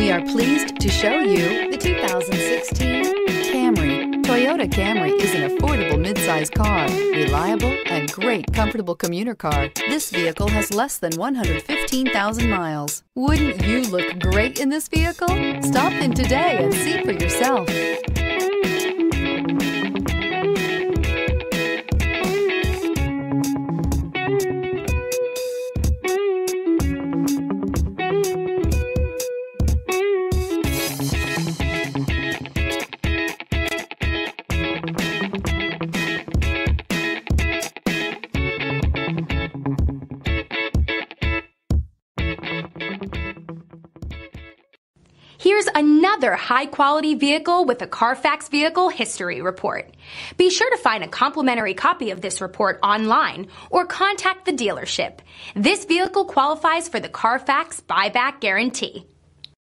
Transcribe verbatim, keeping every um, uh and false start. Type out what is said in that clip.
We are pleased to show you the two thousand sixteen Camry. Toyota Camry is an affordable midsize car, reliable and great comfortable commuter car. This vehicle has less than one hundred fifteen thousand miles. Wouldn't you look great in this vehicle? Stop in today and see for yourself. Here's another high-quality vehicle with a Carfax Vehicle History Report. Be sure to find a complimentary copy of this report online or contact the dealership. This vehicle qualifies for the Carfax Buyback Guarantee.